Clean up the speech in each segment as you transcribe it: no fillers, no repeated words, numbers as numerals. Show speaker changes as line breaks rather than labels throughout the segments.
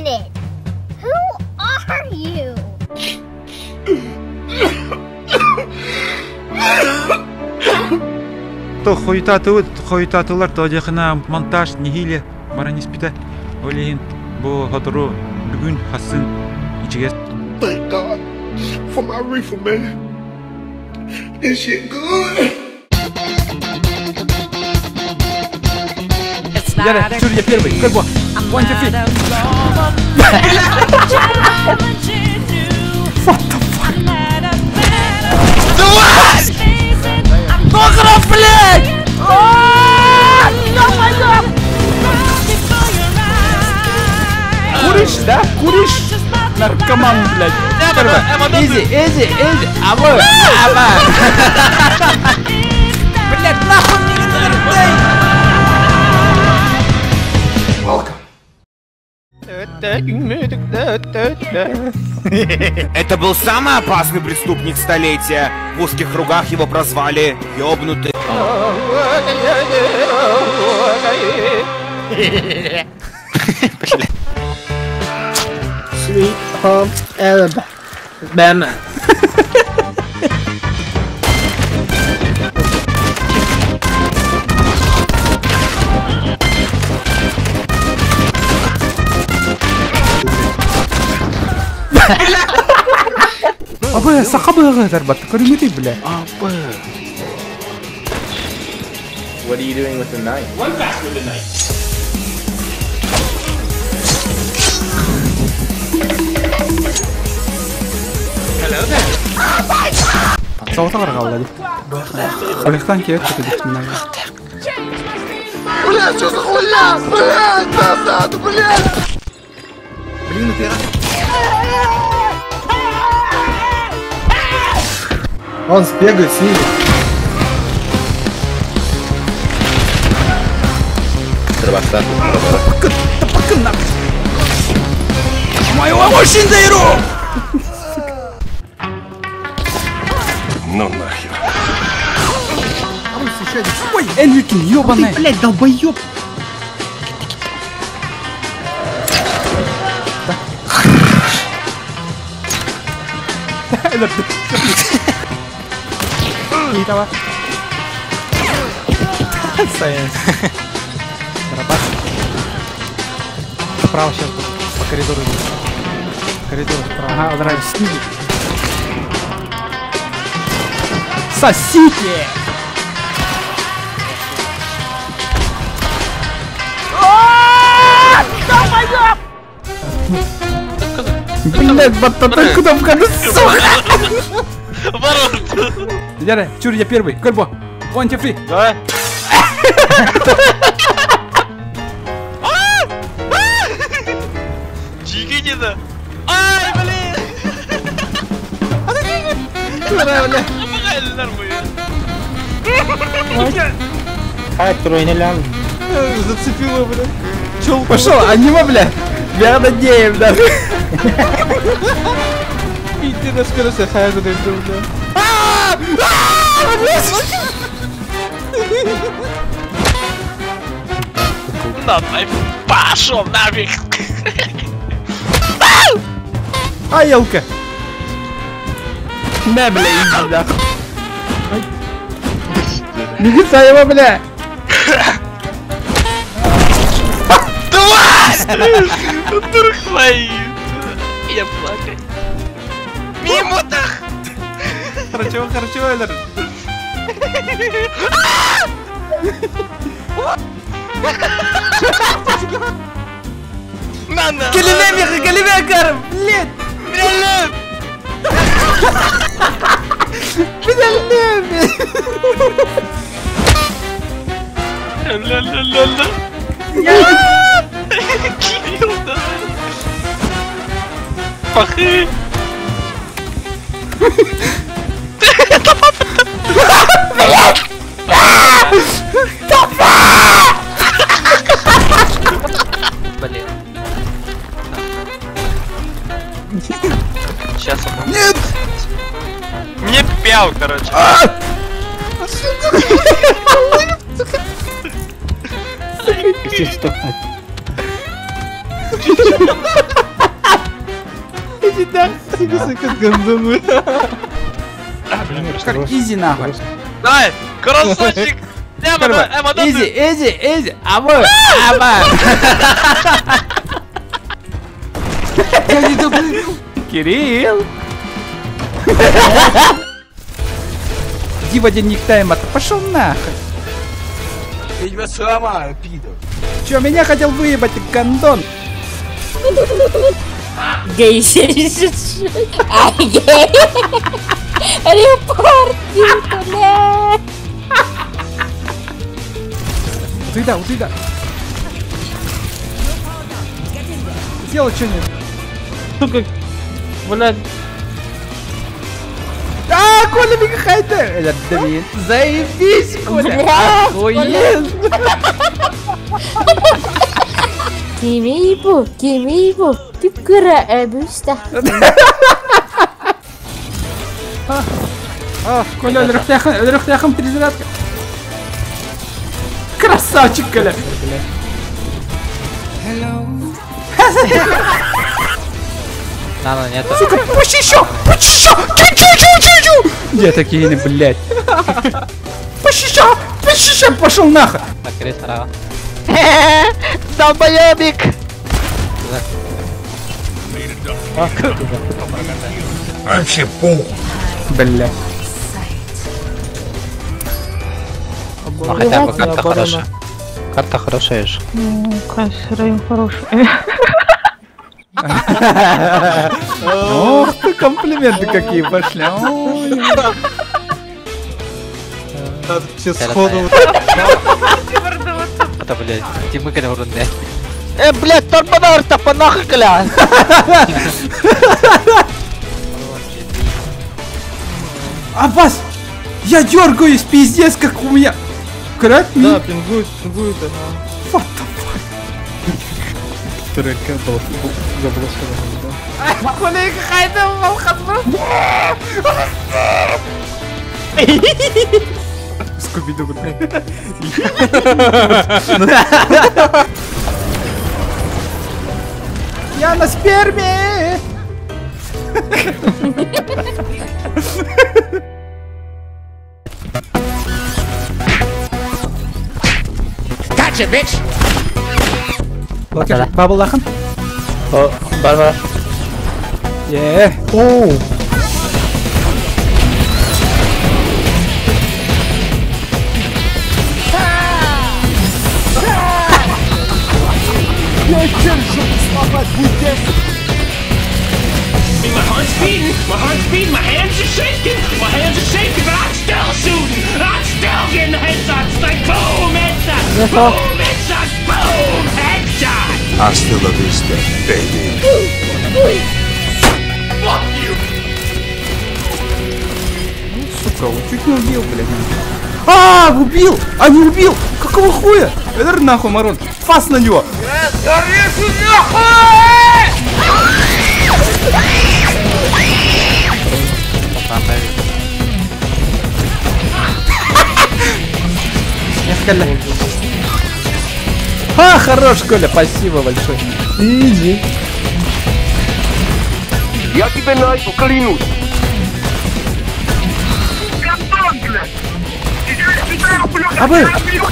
minute. Who are you?
То хойтатылар тоожахына монтаж нихиле баранис бита олейин бу хотору бүгүн хасын ичиге.
Thank God for my reefer, man. This shit good.
Яра, Чур, я первый. Как бы? Ванча фи. What the fuck? Давай! Нахера, блядь! Куришь, да? Куришь? Наркоман, блядь. Изи. Аба. Блядь, нахуй мне не дай!
Это был самый опасный преступник столетия. В узких кругах его прозвали ёбнутый.
Sweet Home Alabama.
Абы, сахабы зарбат, көрүмөтөй, бля.
What are you doing with the knife?
One back with the knife. Hello there.
Саута каргалды. Колехтан кет, кетти.
Блядь, что за хуйня? Блядь, назад, блядь!
Блин, ты
Он сбегает с ними.
Моего мужчин заиру!
Ну нахер.
Ой, Энрикин, ёбаный!
Блядь, долбоёб!
Давай. Справа сейчас по коридору. Коридор справа. Ага, ударай. Снизу. Сосите! Блядь, батата куда входит, сука! Яра, Чур, я первый. Кольбо. One, two, three.
Давай. Чикитина. Ай, блин.
Давай, бля.
Ай, тройный лям.
Зацепило, бля. Чел пошел, аниме, бля. Я надеем, да. Иди на скорости, хай задаю, бля.
На нафиг. Пошел нафиг.
А, елка.
На, бля, иди, да.
Не висай его, бля.
Турхлоид. Я плакать. Мимо-то.
Хорошо, Эллер.
Нана.
Калимекар, блядь.
Ла-ла-ла-ла. Кирилл, давай. Пахы. Блин. Сейчас он.
Нет.
Мне пял, короче.
Иди нахуй, себе как гандон. Как изи нахуй.
Дай, красавчик!
Изи. Амор. Кирилл. Иди в один никтайм, пошел нахуй.
Я тебя сломаю, пидор.
Чё, меня хотел выебать, гандон?
Гей 76. А, гей. Репортинг, бля.
Утыда. Сделай что-нибудь.
Сука, блядь.
Коля Михайдер! Блин, заебись, Коля!
Бля,
Охуенно!
Кимейбу, пипкара эбюста.
Коля, рухтяхам перезарядка. Красавчик, Коля!
Надо, нет.
Сука, пусть еще! Чу-чу! Где такие, блядь? Пусть еще! Пошел нахуй!
Так, крес справа.
Долбоебик!
Вообще похуй.
Блядь.
Ну хотя бы карта хорошая. Карта хорошая же.
Ох ты, комплименты какие пошли.
Все сходу. Это, блядь, Тимы вроде.
Блядь, торпедор-то понахуй, бля!
Аббас! Я дергаюсь, пиздец, как у меня. Крат?
Да, пингует, да.
What the fuck?
Трека был заблокирован, да.
Коля, хайда, волхатма. Скуби-ду, блядь. Я на сперме! Gotcha, bitch! Okey, bubble lachen.
О, Барбара.
Yeah.
Оу.
My heart's beating, my hands are shaking, but I'm still shooting, I'm still getting headshots, like boom, headshot, boom, headshot, boom, headshot!
Hasta la vista, baby.
Fuck you!
Сука, он чуть не убил, блядь. А, убил! А, не убил! Какого хуя? Это нахуй, Марон. Фас на него! Коля. А, хорош, Коля, спасибо большое. Иди.
Я тебе найду, клянусь.
Абы!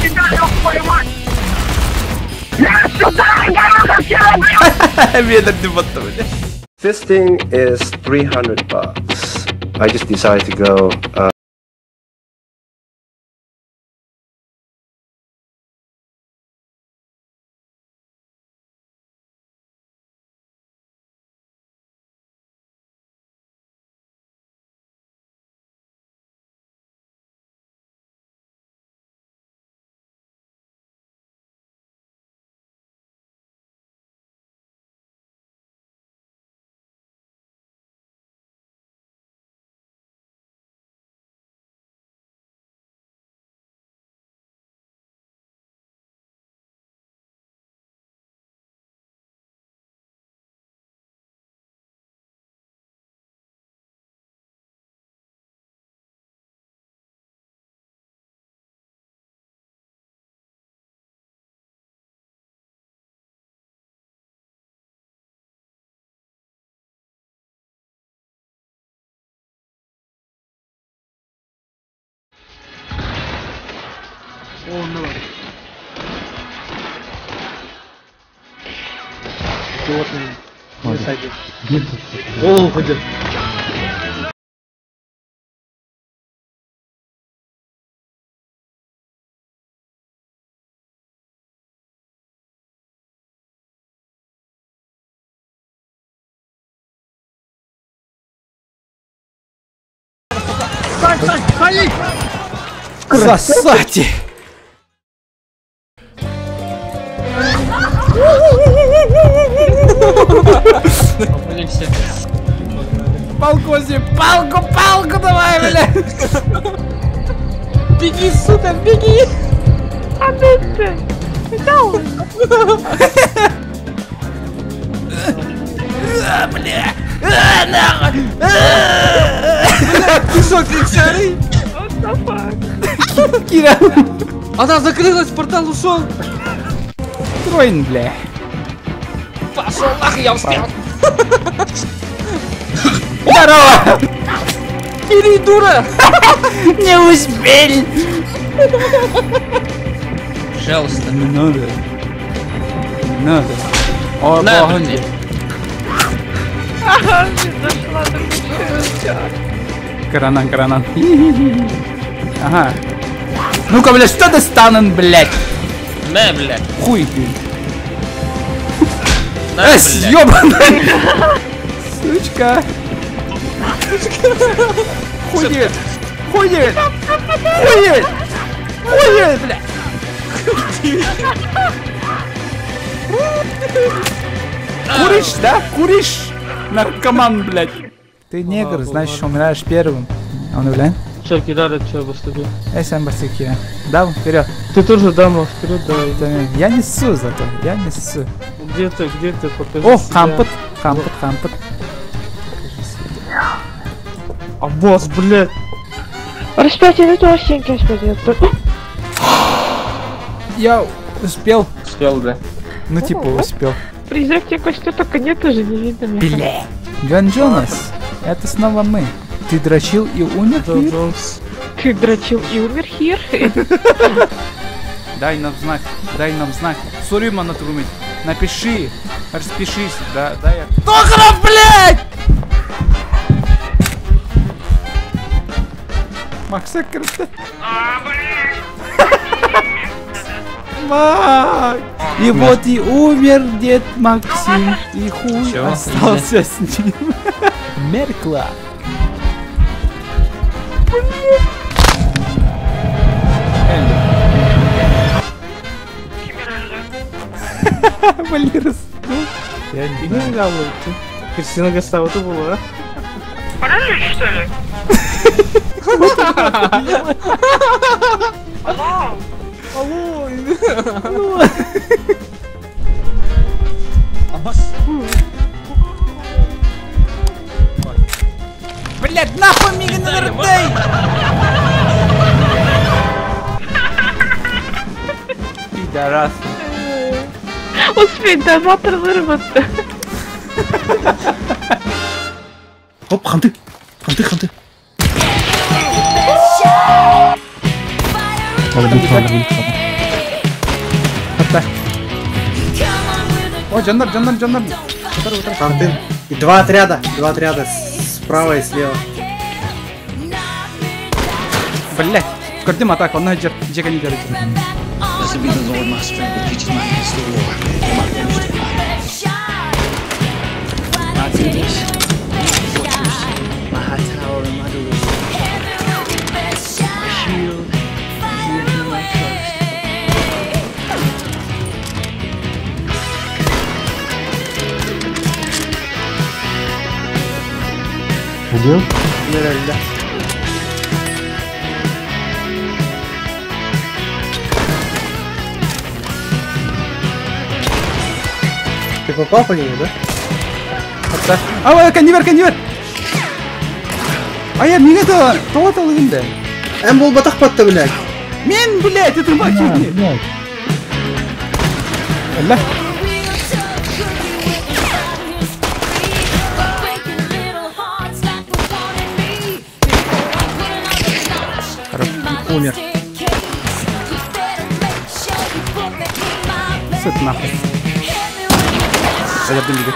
This thing is $300. I just decided to go
Красавчик! Полкози, палку давай, бля! Беги, сука, беги! Бля! Нахуй! Ты что, кричали? Кира!
Она закрылась, портал ушел.
Троин, бля!
Пошел нахуй, я успел.
Здорово!
Бери, дура!
Не успели!
Пожалуйста.
Не надо. Не надо. О,
На,
погоди. Каранан. Ага. Ну-ка, блядь, что достанен, блядь?
На, блядь.
Хуй ты.
На, блядь.
Съёбаная! Сучка. Хует, блядь. Куришь, да? Куришь? Наркоман, блядь. Ты негр, значит, умираешь первым. А ну, блядь.
Че, кидали, че, поступил?
Сам басики. Дам, вперед.
Ты тоже дама, вперед давай.
Я несу зато, я несу.
Где ты, покажи.
О,
себя.
хампот.
А босс, блядь.
Распятие, это осеньки, распятие.
Я успел.
Успел, да.
Ну, типа, успел.
Призрак тебе костюм только нет, уже не видно.
Бля. Ган Джонас, это снова мы. Ты дрочил и умер? Хир?
Ты дрочил и умер, Хир?
Дай нам знак. Сурюма на трумить. Напиши. Распишись. Да я. Тохаров, блядь! Макса круто. Мак! И вот и умер дед Максим. И хуй остался с ним. Меркла. Валерас.
Я не гал, Кристина Гастава, это было, а?
Паралич, что ли?
Алло!
Блять, нахуй Миган Вердей! Пидорас.
Успей дозатор вырваться.
Оп, ханты. О, Джандар.
Ханты. И два отряда справа и слева.
Блять, кардим атака, он найдет, джека не держит.
Где?
Нереально.
Ты попал по нему, да?
А, конвейер! А я мигата, тотал инде.
Был батахпатта, блядь.
Мен, блядь, это махи. Ла.
Умер.
это нахуй. Эллерден биге.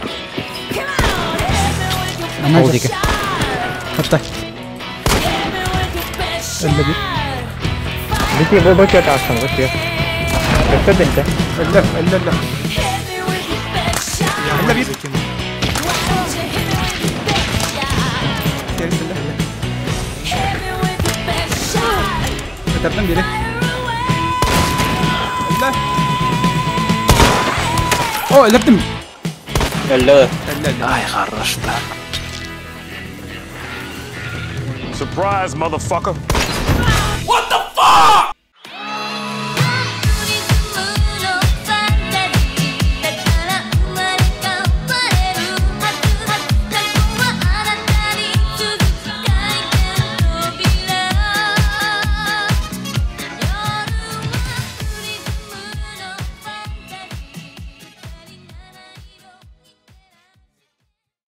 Ана
Ол диге.
Хатта. Эллер.
Бити бо бо атасың, бити. Көтөдөнтө.
Эллер. Эллер бит. Эллерден бире. Эллер. О, эллерден.
Эллер. Ай, хорош да.
Surprise, motherfucker. What the